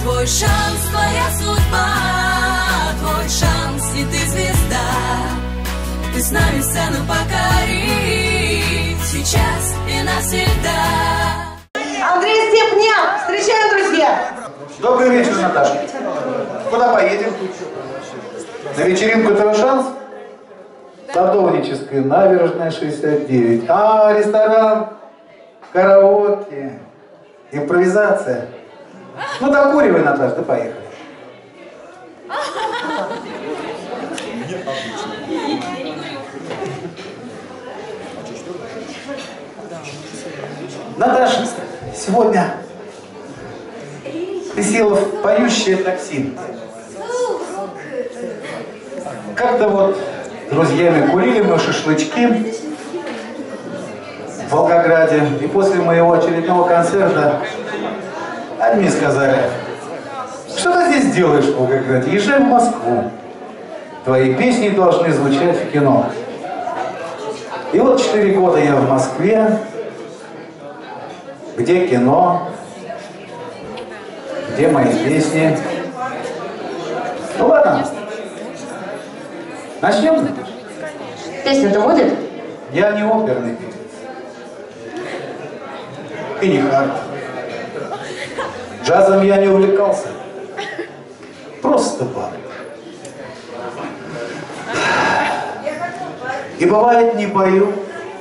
Твой шанс, твоя судьба, твой шанс, и ты звезда. Ты с нами сцену покори, сейчас и навсегда. Андрей Степняк, встречаем, друзья! Добрый вечер, Наташа. Куда поедем? На вечеринку «Твой шанс»? Садовническая, набережная 69. А, ресторан, караоке, импровизация. Ну, докуривай, Наташа, ты поехали. Наташа, сегодня ты села в поющее такси. Как-то вот с друзьями курили мы шашлычки в Волгограде. И после моего очередного концерта они мне сказали: что ты здесь делаешь в Волгограде? Езжай в Москву. Твои песни должны звучать в кино. И вот 4 года я в Москве. Где кино? Где мои песни? Ну ладно. Начнем? Песня-то будет? Я не оперный певец. И не хард. Джазом я не увлекался. Просто бар. И бывает, не пою,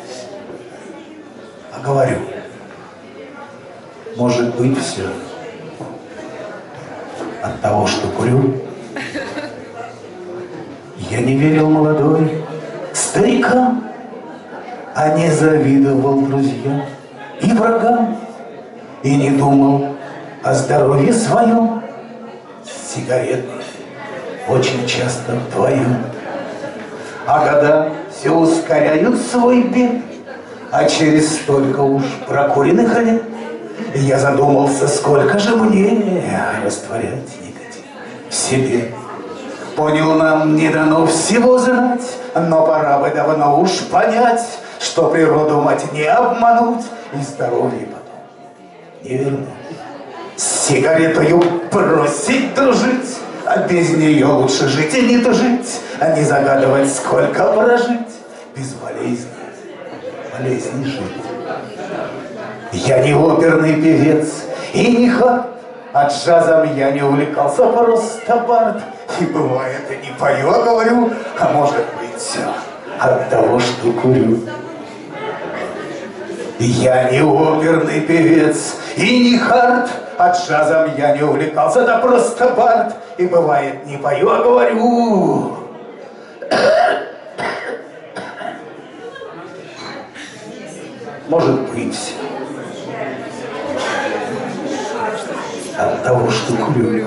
а говорю. Может быть, все от того, что курю. Я не верил молодой старикам, а не завидовал друзьям и врагам, и не думал о здоровье своем. Сигареты очень часто вдвоем. А года все ускоряют свой бег, а через столько уж прокуренных лет я задумался, сколько же мне растворять никотин в себе. Понял, нам не дано всего знать, но пора бы давно уж понять, что природу мать не обмануть и здоровье потом не вернуть. С сигаретою бросить дружить, а без нее лучше жить и не тужить, а не загадывать, сколько прожить, без болезней жить. Я не оперный певец и не хард, а джазом я не увлекался, просто бард. И бывает, и не пою, а говорю, а может быть, от того, что курю. Я не оперный певец и не хард, а джазом я не увлекался, да просто бард. И бывает, не пою, а говорю. Может быть, от того, что курю.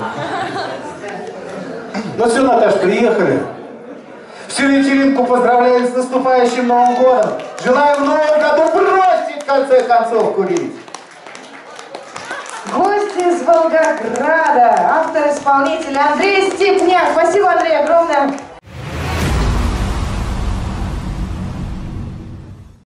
Ну все, Наташ, приехали. Всю вечеринку поздравляем с наступающим Новым годом. Желаю в Новом году бросить в конце концов курить. Гости из Волгограда, автор-исполнитель Андрей Степняк. Спасибо, Андрей, огромное.